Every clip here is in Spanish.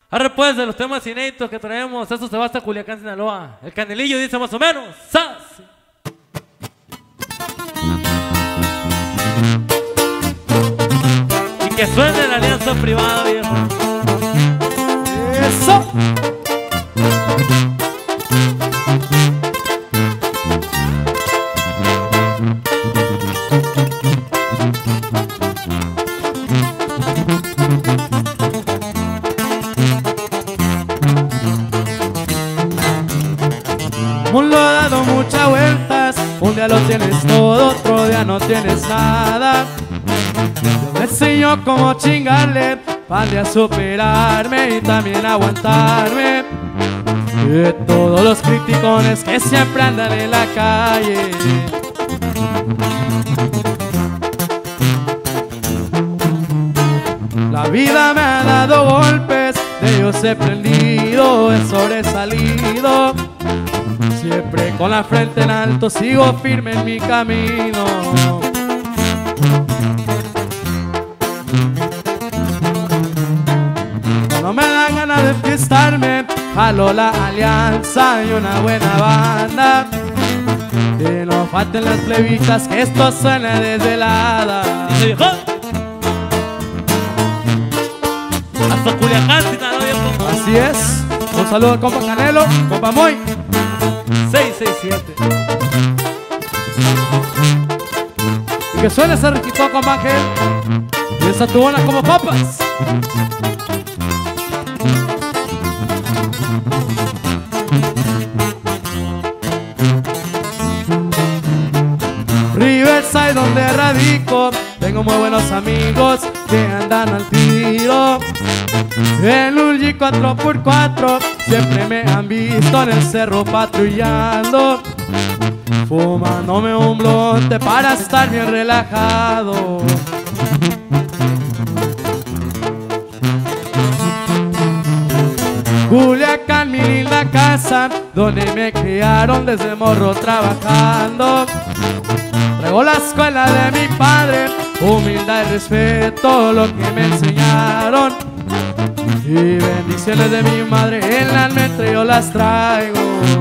Arre pues, de los temas inéditos que traemos, eso se va hasta Culiacán, Sinaloa. El Canelillo dice más o menos, ¡zas! Y que suene la alianza privada, viejo. ¡Eso! Mundo ha dado muchas vueltas, un día lo tienes todo, otro día no tienes nada. Yo me enseño cómo chingarle, para superarme y también aguantarme de todos los criticones que siempre andan en la calle. La vida me ha dado golpes, de ellos he aprendido, he sobresalido. Siempre con la frente en alto sigo firme en mi camino. Cuando me dan ganas de fiestarme, jalo la alianza y una buena banda. Que no falten las plebitas, que esto suene desvelada. Dice viejo. Hasta Culiacán, Sinaloa, viejo. Así es. Un saludo al compa Canelo, compa Moy. 667. Y que suene ese riquito, compa Ángel. Y esa tubona como papas. Riverside, donde radico, tengo muy buenos amigos que andan al tiro. En un G4x4 siempre me han visto en el cerro patrullando, fumándome un blonte para estar bien relajado. Culiacán, mi linda casa, donde me criaron desde morro trabajando. Traigo la escuela de mi padre, humildad y respeto, lo que me enseñaron. Y bendiciones de mi madre en la almendra yo las traigo.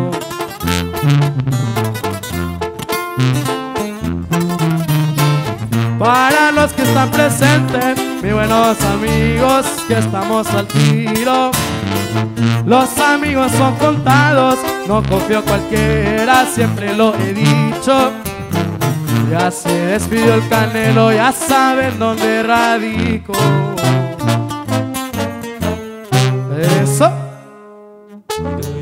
Para los que están presentes, mis buenos amigos que estamos al tiro. Los amigos son contados, no confío cualquiera, siempre lo he dicho. Ya se despidió el Canelo, ya saben dónde radico. Eso.